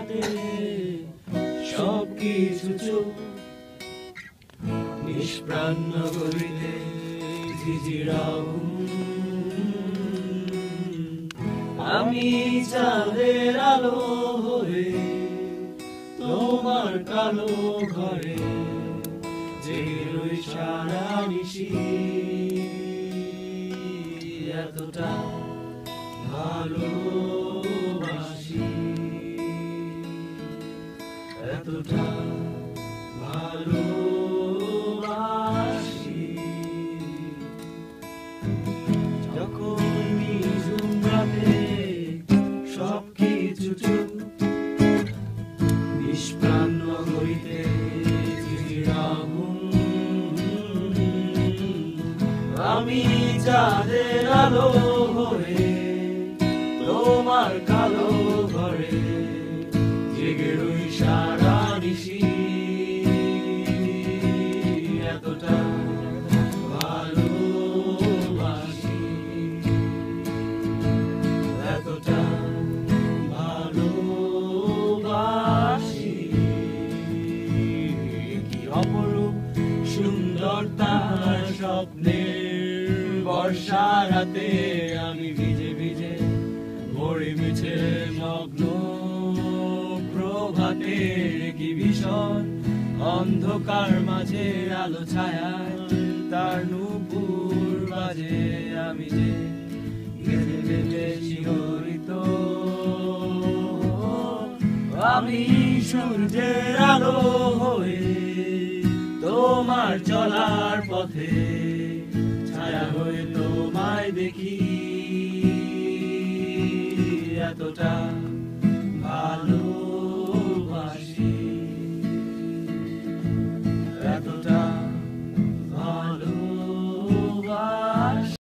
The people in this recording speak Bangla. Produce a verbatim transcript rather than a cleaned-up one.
রাতে সব কিছু চুপ, নিষ্প্রাণ নগরীতে ঝিঝিরাও। আমি চাঁদের আলো হয়ে তোমার কালো ঘরে জেগে সারা নিশি। এতটা ভালোবাসি, এতটা ভালোবাসি। যখন নিঝুম রাতে সব কিছু চুপ, নিষ্প্রাণ নগরীতে আমি চাঁদের আলো হয়ে তোমার কালো ঘরে জেগে রই সারা নিশি। এতটা ভালোবাসি, এতটা ভালোবাসি। কি অপরূপ সুন্দর তার স্বপ্নের বর্ষা রাতে আমি ভিজে ভিজে ভরে মিছে মগ্ন। প্রভাতে কি ভীষণ অন্ধকার মাঝে আলো ছায়ায় তার নূপুর বাজে। আমি যে গেলে গেলে শিহরিত, আমি সূর্যের আলো হয়ে তোমার চলার পথে ছায়া হয়ে তোমায় দেখি। এতটা